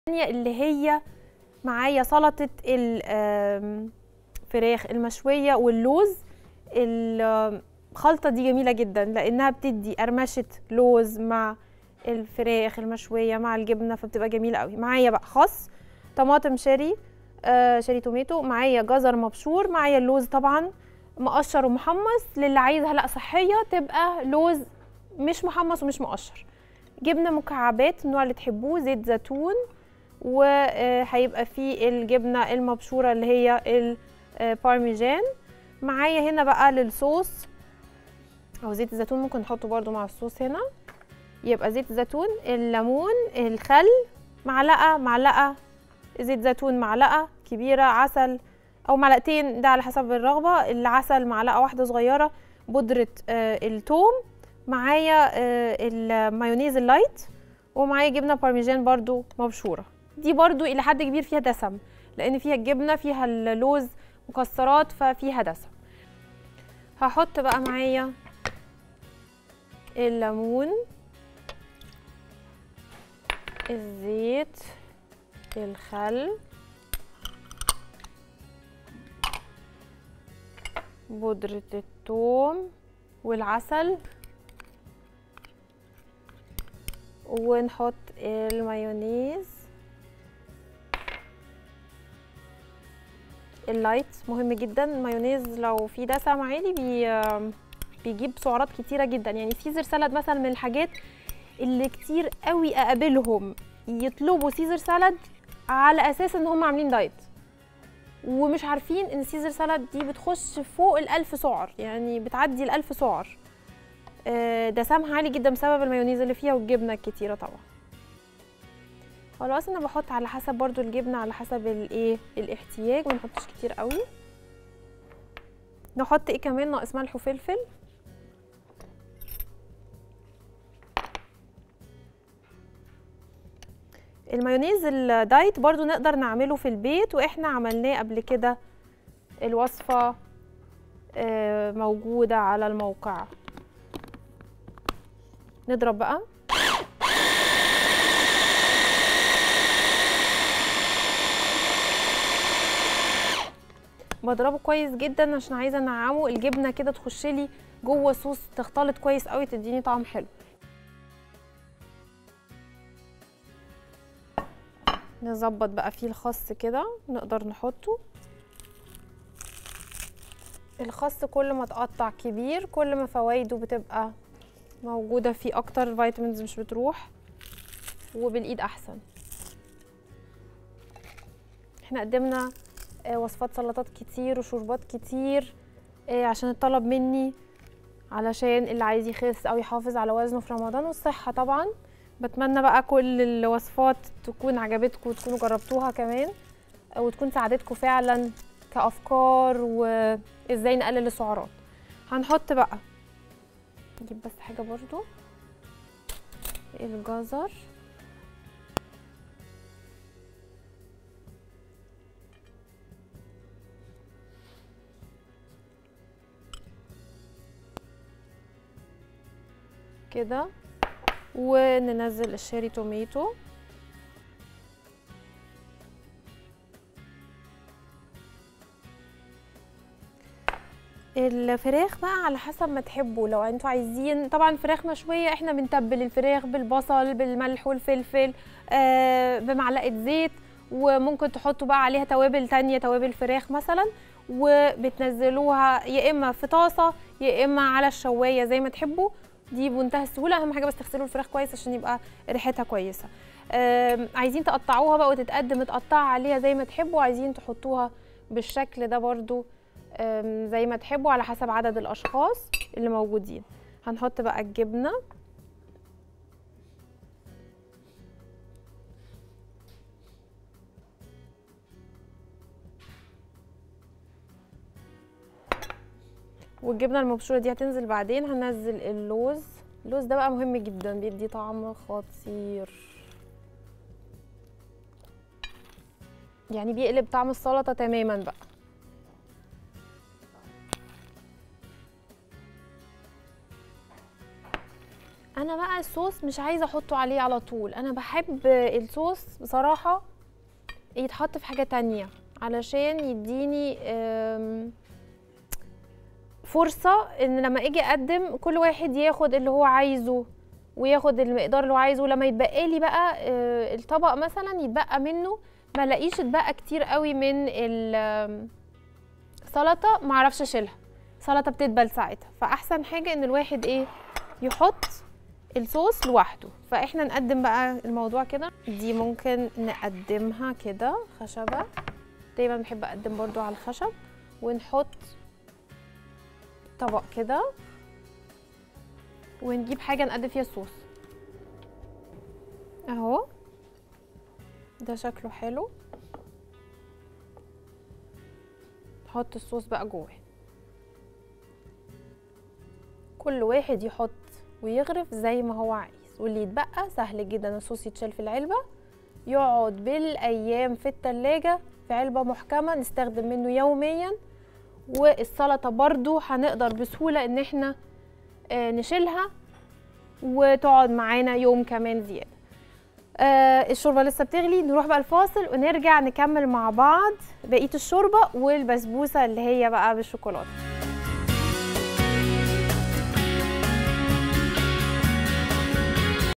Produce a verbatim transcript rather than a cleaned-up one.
اللي هي معايا سلطة الفراخ المشوية واللوز. الخلطة دي جميلة جدا لأنها بتدي قرمشة لوز مع الفراخ المشوية مع الجبنة، فبتبقى جميلة قوي. معايا بقى خس، طماطم شيري، آه شيري توميتو، معايا جزر مبشور، معايا اللوز طبعا مقشر ومحمص. للي عايزها لا صحية تبقى لوز مش محمص ومش مقشر. جبنة مكعبات النوع اللي تحبوه، زيت زيتون، وهيبقى فيه الجبنه المبشوره اللي هي البارميجان. معايا هنا بقى للصوص او زيت الزيتون، ممكن نحطه برده مع الصوص هنا، يبقى زيت الزيتون، الليمون، الخل، معلقه معلقه زيت زيتون، معلقه كبيره عسل او معلقتين، ده على حسب الرغبه. العسل معلقه واحده صغيره، بودره آه الثوم، معايا آه المايونيز اللايت، ومعايا جبنه بارميجان برده مبشوره. دي برضو الى حد كبير فيها دسم لان فيها الجبنه فيها اللوز مكسرات ففيها دسم. هحط بقى معايا الليمون، الزيت، الخل، بودرة الثوم والعسل، ونحط المايونيز اللايت. مهم جدا المايونيز لو في دسم عالي بي بيجيب سعرات كتيره جدا. يعني سيزر سالاد مثلا من الحاجات اللي كتير قوي اقابلهم يطلبوا سيزر سالاد على اساس ان هم عاملين دايت ومش عارفين ان سيزر سالاد دي بتخش فوق الالف سعر، يعني بتعدي الالف سعر. دسمها عالي جدا بسبب المايونيز اللي فيها والجبنه الكتيره طبعا. خلاص انا بحط على حسب برضو الجبنه على حسب الايه الاحتياج، ما نحطش كتير قوي. نحط ايه كمان؟ ناقص ملح وفلفل. المايونيز الدايت برضو نقدر نعمله في البيت، واحنا عملناه قبل كده، الوصفه موجوده على الموقع. نضرب بقى بضربه كويس جدا عشان عايزه انعمه، الجبنه كده تخش لي جوه صوص تختلط كويس قوي تديني طعم حلو. نظبط بقى فيه الخس كده نقدر نحطه. الخس كل ما تقطع كبير كل ما فوائده بتبقى موجوده فيه اكتر، فيتامينز مش بتروح، وبالايد احسن. احنا قدمنا وصفات سلطات كتير وشوربات كتير عشان الطلب مني، علشان اللي عايز يخس او يحافظ على وزنه في رمضان والصحه طبعا. بتمنى بقى كل الوصفات تكون عجبتكم وتكونوا جربتوها كمان، وتكون ساعدتكم فعلا كافكار وازاي نقلل السعرات. هنحط بقى، نجيب بس حاجه برضو، الجزر، كده، وننزل الشيري توميتو، الفراخ بقى على حسب ما تحبوا. لو انتوا عايزين طبعا فراخ مشويه، احنا بنتبل الفراخ بالبصل بالملح والفلفل آه بمعلقه زيت، وممكن تحطوا بقى عليها توابل تانية، توابل فراخ مثلا، وبتنزلوها يا اما في طاسه يا اما على الشوايه زي ما تحبوا. دي بمنتهى السهوله. اهم حاجه بس تغسلوا الفراخ كويس عشان يبقى ريحتها كويسه. عايزين تقطعوها بقى وتتقدم متقطعه عليها زي ما تحبوا، عايزين تحطوها بالشكل ده برضو زي ما تحبوا على حسب عدد الاشخاص اللي موجودين. هنحط بقى الجبنه، والجبنه المبشوره دي هتنزل بعدين. هننزل اللوز، اللوز ده بقى مهم جدا، بيدي طعم خطير، يعني بيقلب طعم السلطه تماما بقى. انا بقى الصوص مش عايزه احطه عليه على طول، انا بحب الصوص بصراحه يتحط في حاجه تانية علشان يديني فرصه ان لما اجي اقدم كل واحد ياخد اللي هو عايزه وياخد المقدار اللي هو عايزه. لما يتبقى لي بقى الطبق مثلا يتبقى منه ما لاقيش اتبقى كتير قوي من السلطه ما اعرفش اشيلها، سلطه بتدبل ساعتها. فاحسن حاجه ان الواحد ايه يحط الصوص لوحده. فاحنا نقدم بقى الموضوع كده، دي ممكن نقدمها كده خشبه، دايما بحب اقدم برضو على الخشب، ونحط طبق كده ونجيب حاجه نقدم فيها الصوص اهو، ده شكله حلو. نحط الصوص بقى جوه، كل واحد يحط ويغرف زي ما هو عايز، واللي يتبقى سهل جدا الصوص يتشال في العلبه يقعد بالايام في التلاجة في علبه محكمه نستخدم منه يوميا. والسلطه برضو هنقدر بسهوله ان احنا نشيلها وتقعد معانا يوم كمان زياده. آه الشوربه لسه بتغلي، نروح بقى الفاصل ونرجع نكمل مع بعض بقيه الشوربه والبسبوسه اللي هي بقى بالشوكولاته.